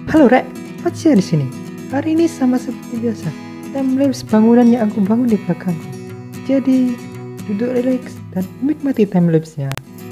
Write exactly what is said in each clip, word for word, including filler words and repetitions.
Halo Rek, Facia di sini. Hari ini sama seperti biasa, timelapse bangunan yang aku bangun di belakangku. Jadi, duduk rileks dan menikmati timelapse-nya.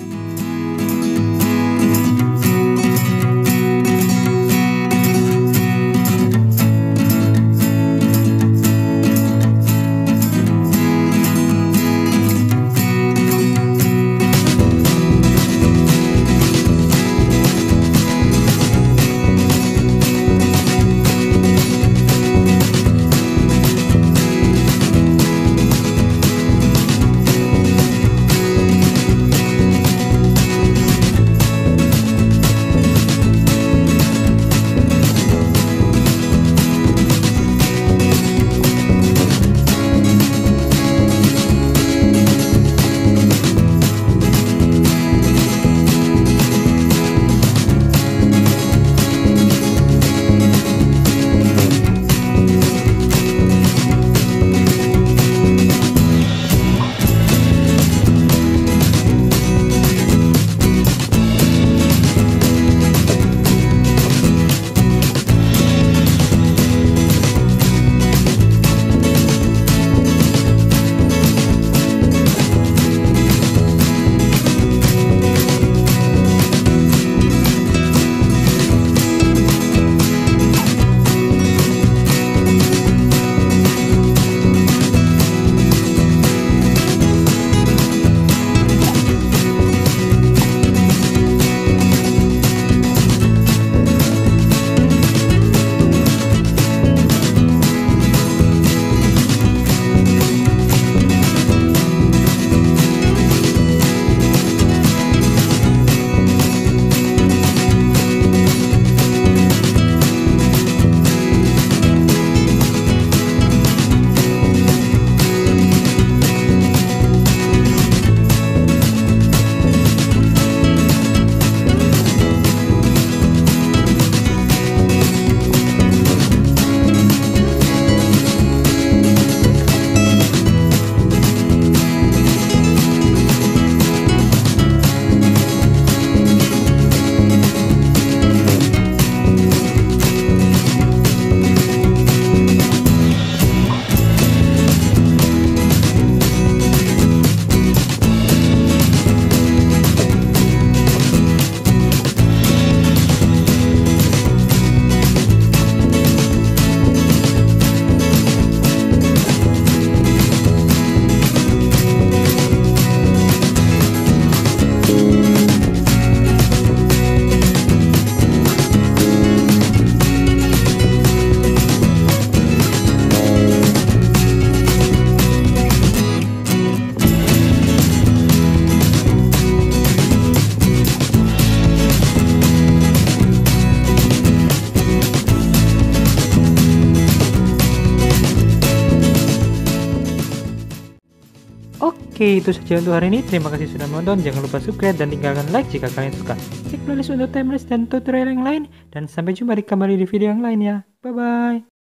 Oke, itu saja untuk hari ini. Terima kasih sudah menonton. Jangan lupa subscribe dan tinggalkan like jika kalian suka. Cek playlist untuk timelapse dan tutorial yang lain. Dan sampai jumpa di kembali di video yang lain ya. Bye-bye.